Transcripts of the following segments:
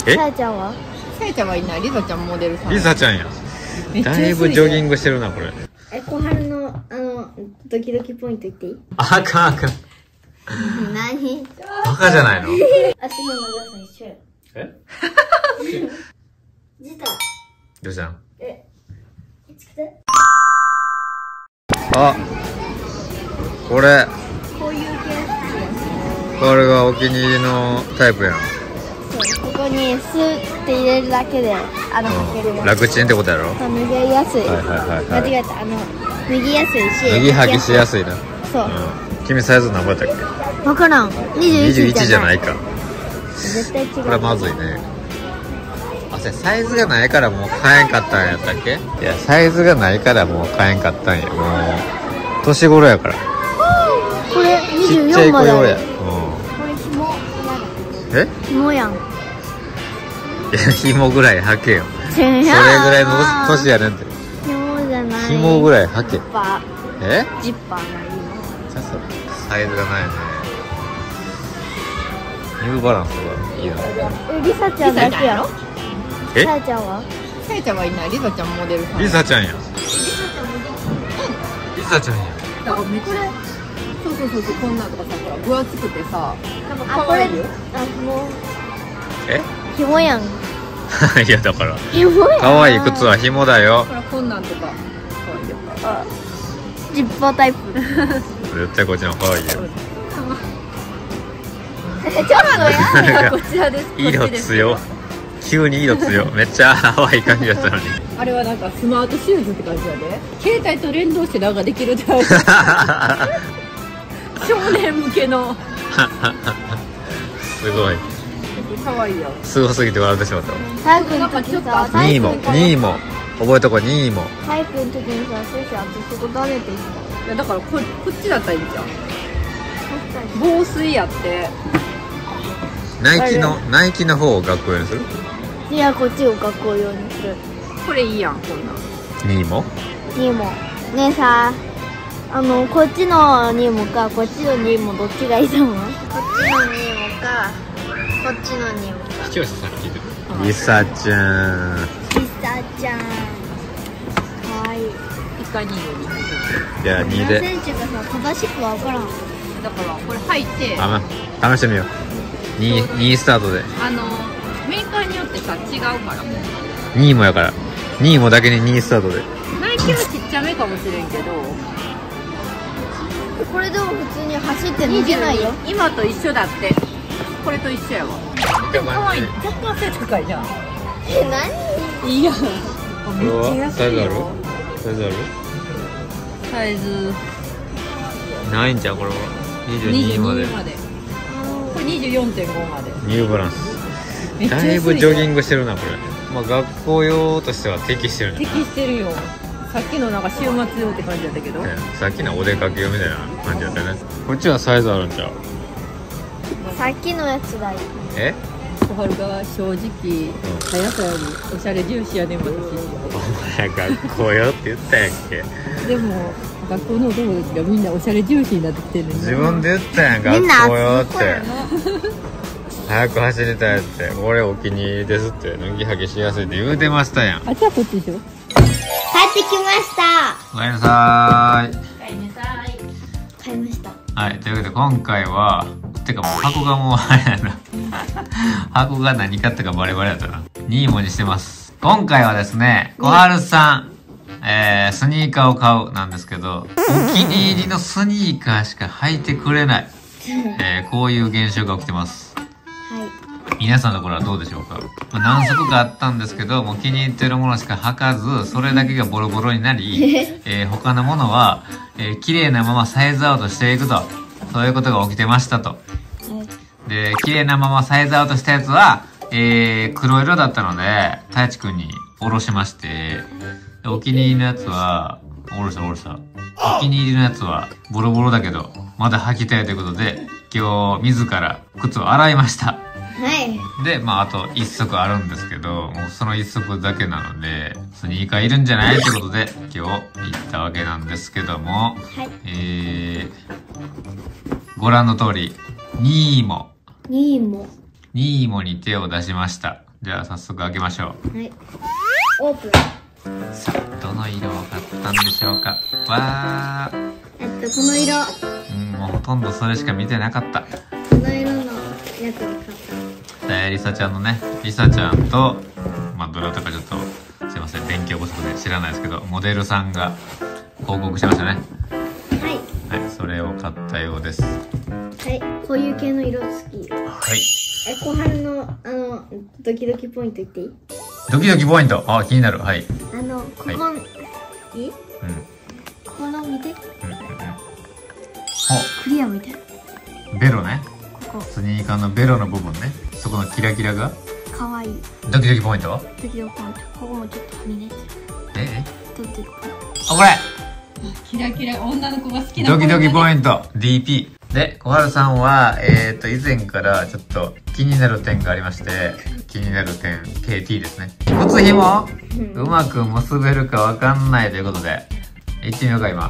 さやちゃんは？ さやちゃんはいない。リサちゃんモデルさん。 リサちゃんや。だいぶジョギングしてるなこれ。 小春のドキドキポイント言っていい？ あかんあかん。 何？ バカじゃないの？ 足の長さ一緒や。 え？ 自体。 どうしたん？ つけて。 あ、これ。 こういう系好きです。 これがお気に入りのタイプやん。 そう、ここにスーって入れるだけで履けるやつ。 楽ちんってことやろ？ 脱ぎやすい。間違えた。脱ぎやすいし。 脱ぎ履きしやすいな。 そう。 君サイズ何ぼやったっけ？ わからん。21 じゃないか。 絶対違う。 これはまずいね。あ、サイズがないからもう買えんかったんやったっけ？いや、サイズがないからもう買えんかったんや。もう年頃やから。 これちっちゃい 24まである。 子用や。 これ紐。 え？ 紐やん。 いや、紐ぐらい履けよ。それぐらいの年やねんって。 紐じゃない。 紐ぐらい履け。 ジッパー。 え？ ジッパーがいいサイズがないね。ニューバランスがいいな。 リサちゃんだけやろ？ え？ さやちゃんは？ さやちゃんはいない。リサちゃんモデルさん。 リサちゃんや。リサちゃんや。 だからめっちゃそうこんなんとかさ、ほら分厚くてさ、なんか可愛いよ。 紐。 え？ 紐やん。 いやだから。 紐やん。 可愛い靴は紐だよ。 ほらこんなんとか可愛いよ。 ジッパータイプ。 絶対こっちの方が可愛いよ。 ちょっとや。 こちらです。 色強。急に色強。めっちゃ可愛い感じだったのに。 あれはなんかスマートシューズって感じやで。携帯と連動してなんかできるって少年向けの。 すごい。 可愛いよ。 すごすぎて笑ってしまったわ。 タイプの時さ、 ニーモ覚えとこニーモ。 タイプの時にさ、先生あとそこダメって言ってた。 いやだからこっちだったらいいじゃん。防水やって。 ナイキの方を学校用にする？ いや、こっちを学校用にする。 これいいやんこんなん。 ニーモ？ ニーモ。ねえさ、こっちのニーモか、こっちのニーモどっちがいいと思う？こっちのニーモか、こっちのニーモか。 視聴者さん聞いてる。リサちゃん。 リサちゃん。かわいい。 いかにいいように。 じゃあ2で。 何センチかさ、正しくわからん。 だからこれ履いて。 試してみよう。2スタートで。 メーカーによってさ違うから。 2もやから。2もだけに2スタートで。 ナイキはちっちゃめかもしれんけど。 これでも普通に走って逃げないよ。 今と一緒だって。これと一緒やわ。可愛い。若干背高いじゃん。 何？ いいやん。めっちゃ安サイズある？ いよ。 サイズある？ サイズないんちゃうこれは。22まで。 これ24.5まで。 ニューバランス。だいぶジョギングしてるなこれ。まあ学校用としては適してるね。 適してるよ。さっきのなんか週末用って感じだったけど。 さっきのお出かけ用みたいな感じだったよね。こっちはサイズあるんちゃう？ さっきのやつだよ。 え？ 小春が正直、速さよりおしゃれ重視やねん私。 お前学校用って言ったやんけ。 でも学校のお友達がみんなおしゃれ重視になってきてるのに。 自分で言ったやん学校用って。早く走りたいって、これお気に入りですって、脱ぎ履きしやすいって言うてましたやん。 あ、じゃあこっちでしょ。 帰ってきました。 おかえりなさーい。 帰りなさい。 買いました。 はい、というわけで今回は、てかもう箱がもうあれやな。箱が何買ったかバレバレやったな。2文字してます。今回はですね、小春さん、スニーカーを買うなんですけど、お気に入りのスニーカーしか履いてくれない。こういう現象が起きてます。皆さんのところはどうでしょうか？何足かあったんですけど、もう気に入ってるものしか履かず、それだけがボロボロになり、他のものは、綺麗なままサイズアウトしていくと、そういうことが起きてましたと。で、綺麗なままサイズアウトしたやつは、黒色だったので、太一くんにおろしまして、お気に入りのやつは、おろした。お気に入りのやつは、ボロボロだけど、まだ履きたいということで、今日自ら靴を洗いました。 はい。 で、まあ、あと1足あるんですけど、もうその1足だけなので、スニーカーいるんじゃないってことで、今日行ったわけなんですけども、 はいご覧の通り、ニーモニーモに手を出しました。じゃあ早速開けましょう。 はい。オープン。 さあ、どの色を買ったんでしょうか。わー。 この色。 もうほとんどそれしか見てなかった。 この色のやつを買った。 リサちゃんのね、リサちゃんと、まあ、どなたかちょっと、すいません、勉強不足で知らないですけど、モデルさんが報告してましたね。 はい。 はい、それを買ったようです。 はい、こういう系の色好き。 はい。 小春の、ドキドキポイント言っていい？ ドキドキポイント。あ、気になる。はい。 ここ、いい？ここの見て。クリアみたいな。 ベロね。 ここ。 スニーカーのベロの部分ね。そこのキラキラがかわいい。 ドキドキポイント？ ドキドキポイント。ここもちょっとはみ出てる。ドキドキポイント。 あ、これキラキラ女の子が好きなドキドキポイント DP で、小春さんは以前からちょっと気になる点がありまして、気になる点 KT ですね。靴ひもうまく結べるかわかんないということで行ってみようか。今はい、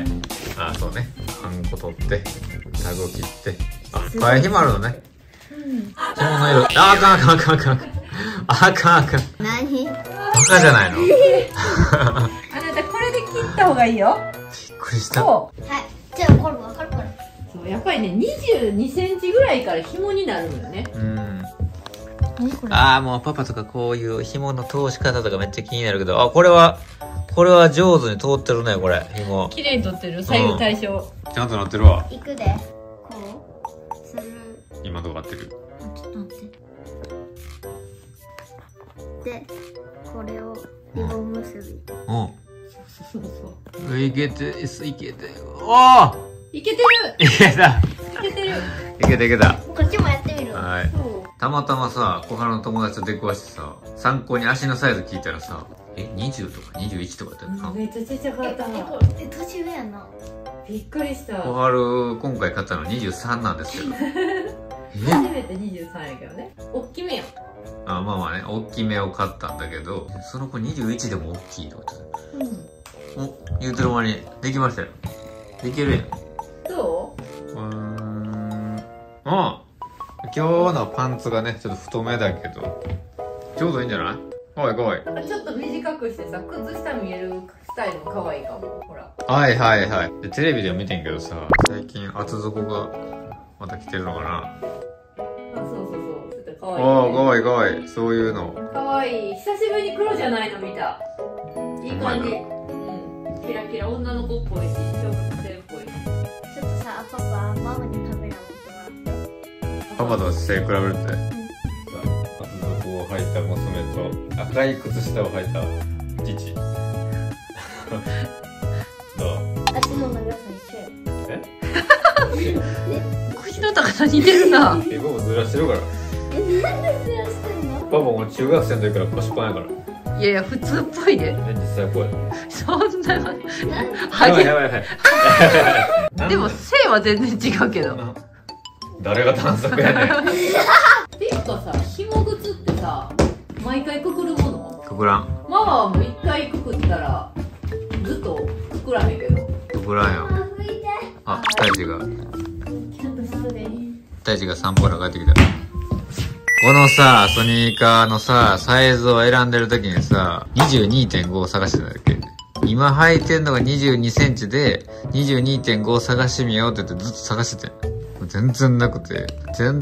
あ、そうね、ハンコ取ってタグを切って、あ、替えひもあるのね。紐の色、あかんあかんあかんあかんあかんあかん。 何？ バカじゃないの？ あなたこれで切った方がいいよ。 びっくりした。 そう。 はい。じゃあこれわかるから。 そう、やっぱりね、22センチぐらいから紐になるのよね。 ああ、もうパパとかこういう紐の通し方とかめっちゃ気になるけど、あ、これは上手に通ってるね、これ、紐。 綺麗に取ってる、左右対称。 ちゃんとなってるわ。 いくで。こうする。 今どうなってる？ ちょっと待って。で、これをリボン結び。 そうそう。 いけて、いけて、おお！ いけてる！ いけた！ いけてる！ いけたいけた。 こっちもやってみる。 はい。たまたまさ、小春の友達と出くわしてさ、参考に足のサイズ聞いたらさ、20とか21とかってな。 めっちゃちっちゃかった。 年上やな。 びっくりした。 小春、今回買ったの23なんですけど。 初めて23やけどね。大きめやん。 あ、まあまあね、大きめを買ったんだけど、その子21でも大きいとか言ってた。お、言うてる間にできましたよ。できるやん。 どう？ あ、今日のパンツがね、ちょっと太めだけど、ちょうどいいんじゃない？かわいいかわいい。 ちょっと短くしてさ、靴下見えるスタイルも可愛いかも。ほら。 はいはいはい。でテレビでも見てんけどさ、最近厚底がまた来てるのかな。 あ、そうそうそう。ちょっと可愛い、ね。 ああ、かわいいかわいい。そういうの。 かわいい。久しぶりに黒じゃないの見た。いい感じ。キラキラ女の子っぽいし、小学生っぽい。 ちょっとさ、パパ、ママにカメラ持ってもらって。 パパと姿勢比べるって。さあ、厚底を履いた娘と赤い靴下を履いた父。どう？ 足の長さ一緒や。 腰の高さ似てるな。 僕もずらしてるから。 なんでずらしてんの？ パパも中学生の時から腰パンやから。 いやいや、普通っぽいね。 実際こうや。 そんな。 やばいやばいやばい。 でも、性は全然違うけど。 誰が短足やねん。 っていうかさ、紐靴ってさ、毎回くくるもの？ くくらん。 ママはもう一回くくったら、ずっとくくらへんけど。 くくらんよ。あ、大地が。大地が散歩から帰ってきた。このさ、スニーカーのさ、サイズを選んでる時にさ、22.5 を探してたんだっけ？今履いてんのが22センチで、22.5 を探してみようって言ってずっと探してて。全然なくて、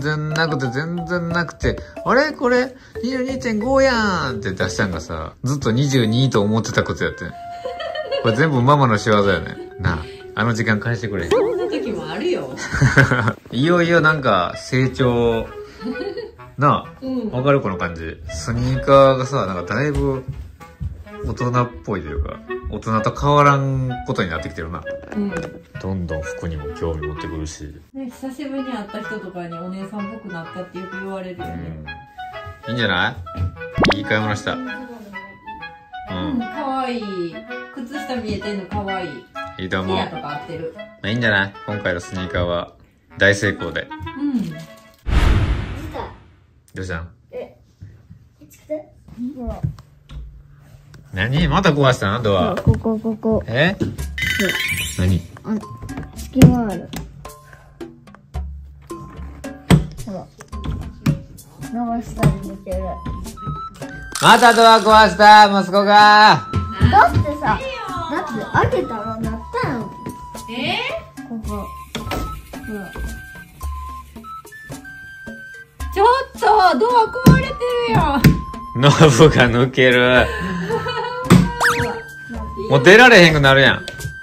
あれこれ、22.5 やんって出したんがさ、ずっと22と思ってたことやってん。これ全部ママの仕業やね。なあ、あの時間返してくれ。 そんな時もあるよ。 いよいよなんか、成長、なあ、わかるこの感じ。スニーカーがさ、なんかだいぶ、大人っぽいというか、大人と変わらんことになってきてるな。どんどん服にも興味持ってくるし。 ね、久しぶりに会った人とかにお姉さんっぽくなったってよく言われるよね。 いいんじゃない？いい買い物した。 かわいい。靴下見えてんのかわいい。 いいと思う。 ヒアとか合ってる。 いいんじゃない？今回のスニーカーは大成功で。どうしたん？何？また壊したの？ドア。 ここ。 何？ 隙間ある。ほら。 伸ばしたり抜ける。 またドア壊した息子が。 だってさ、だって開けたらなったやん。ここ。ほら。 ちょっとドア壊れてるよ。 ノブが抜ける。もう出られへんくなるやん。